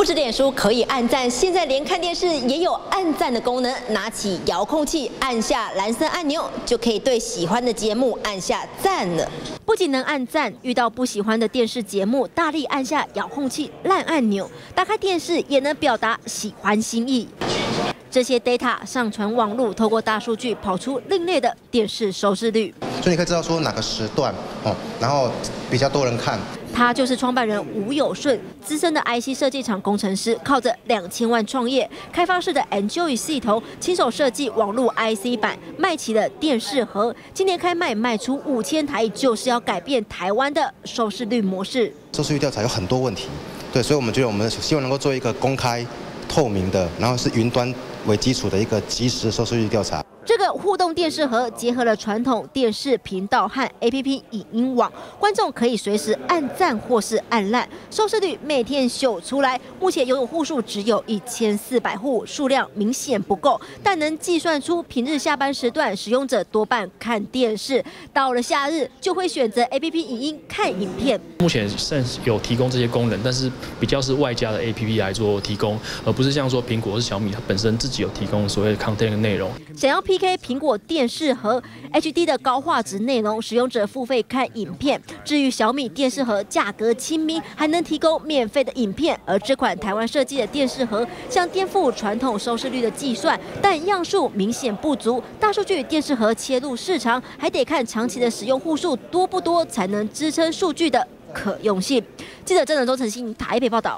止脸书可以按赞，现在连看电视也有按赞的功能。拿起遥控器，按下蓝色按钮，就可以对喜欢的节目按下赞了。不仅能按赞，遇到不喜欢的电视节目，大力按下遥控器烂按钮，打开电视也能表达喜欢心意。这些 data 上传网路，透过大数据跑出另类的电视收视率。 所以你可以知道说哪个时段然后比较多人看。 他就是创办人吴有顺，资深的 IC 设计厂工程师，靠着2000万创业，开发式的 Enjoy 系统，亲手设计网络 IC 版，卖起了电视盒。今年开卖出5000台，就是要改变台湾的收视率模式。 收视率调查有很多问题，对，所以我们觉得我们希望能够做一个公开、透明的，然后是云端为基础的一个即时收视率调查。 这个互动电视盒结合了传统电视频道和 APP 影音网，观众可以随时按赞或是按烂，收视率每天秀出来。目前拥有户数只有1400户，数量明显不够，但能计算出平日下班时段使用者多半看电视，到了假日就会选择 APP 影音看影片。 目前甚至有提供这些功能，但是比较是外加的 APP 来做提供，而不是像说苹果或是小米它本身自己有提供所谓的 content 内容。 想要PK 苹果电视盒 HD 的高画质内容，使用者付费看影片。至于小米电视盒价格亲民，还能提供免费的影片。而这款台湾设计的电视盒，想颠覆传统收视率的计算，但样数明显不足。大数据电视盒切入市场，还得看长期的使用户数多不多，才能支撑数据的可用性。记者郑仁周、陈信台北报道。